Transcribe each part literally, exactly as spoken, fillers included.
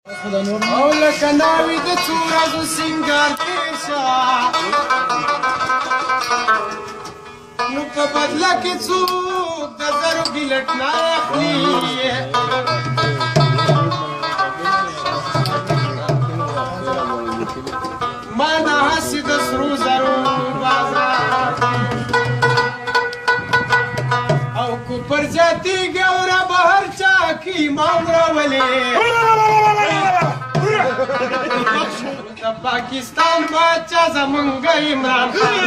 او لکه ناوې د څو ورځو سینګار تېر شه نو په بدله کې څوک د زرو ګیلټ نه اخلي ما نه هسې د سرو زرو بازار او کو پر زیاتېږي او را بهر چا کې امام راولې د پاکستان باچا زمونږ عمران خان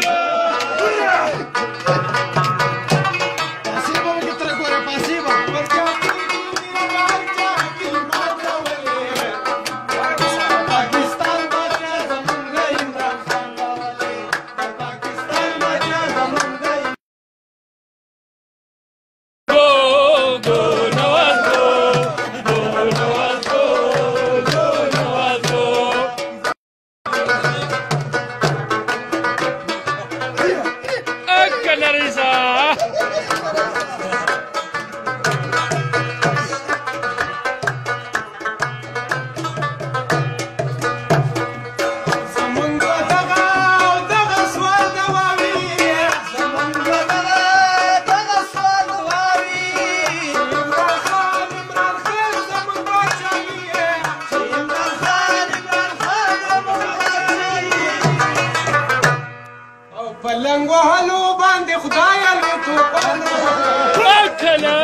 پلنګ وهلو باندې خدایه لوی توپان راولې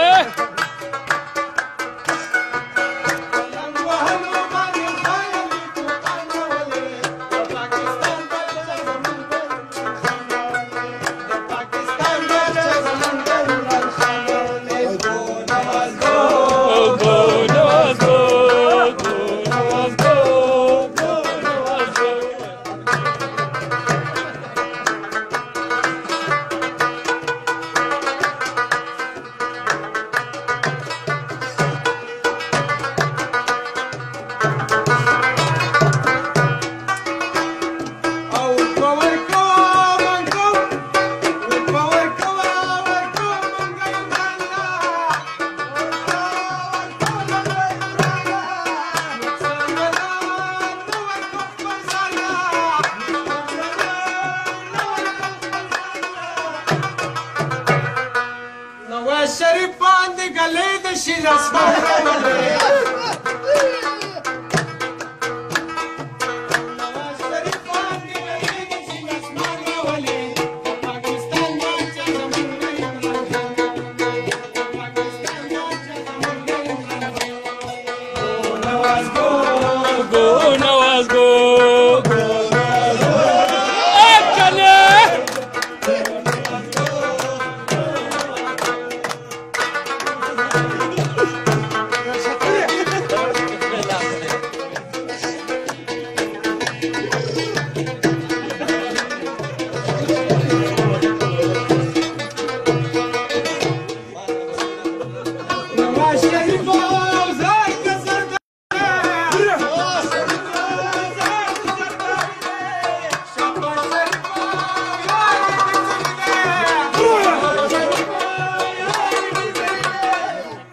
پلنګ وهلو باندې خدایه لوی توپان راولې د پاکستان باچا زمونږ د پاکستان باچا زمونږ عمران خان راولې ګو نواز ګو ګو نواز ګو ګو نواز ګو ګو نواز ګو شریف باندې ګلې د شین اسمان راولې نواز شریف باندې ګلې د شین اسمان راولې د پاکستان باچا زمونږ عمران خان د پاکستان باچا زمونږ عمران خان ګو نواز ګو ګو نواز ګو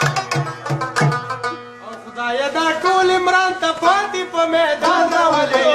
دا ټول عمران ته پاتې په میدان راولې